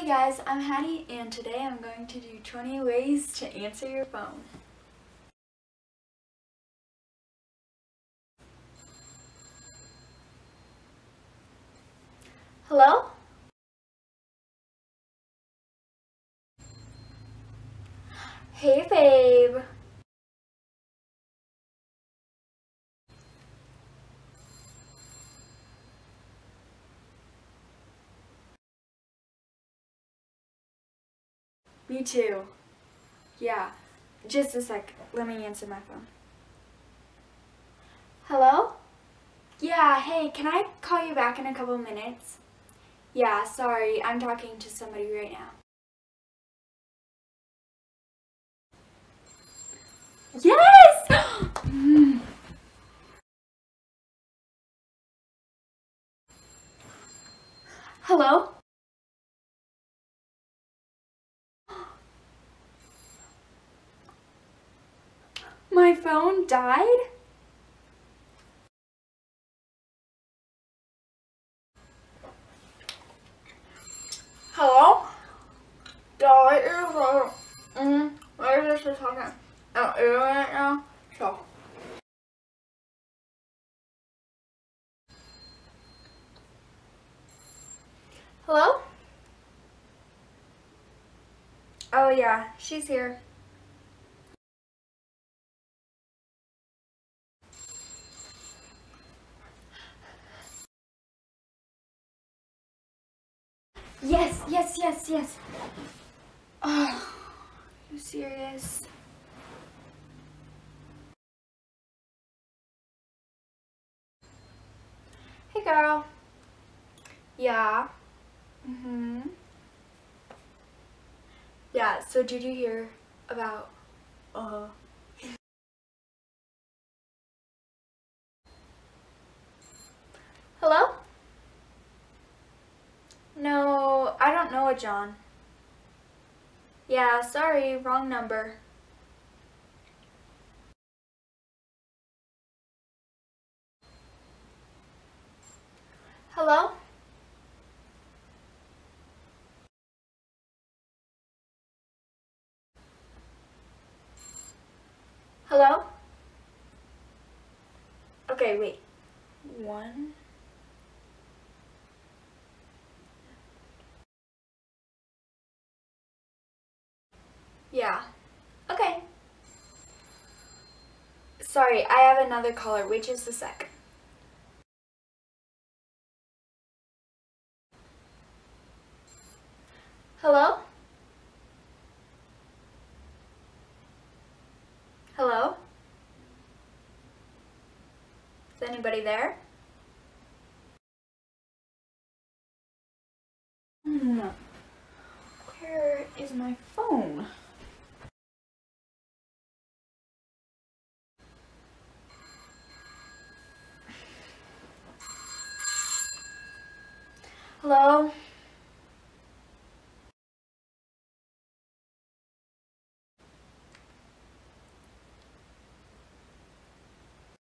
Hey guys, I'm Hattie and today I'm going to do 20 ways to answer your phone. Hello? Hey babe. Me too. Yeah, just a sec. Let me answer my phone. Hello? Yeah, hey, can I call you back in a couple minutes? Yeah, sorry, I'm talking to somebody right now. Yes! Hello? My phone died? Hello? What is this talking? I'm ill right now, so. Hello? Oh yeah, she's here. Yes. Oh, you serious? Hey girl. Yeah. Yeah, so did you hear about, hello? No, I don't know a John. Yeah, sorry, wrong number. Hello? Hello? Okay, wait. One. Yeah. Okay. Sorry, I have another caller. Wait just a sec. Hello? Hello? Is anybody there? Where is my phone? Hello?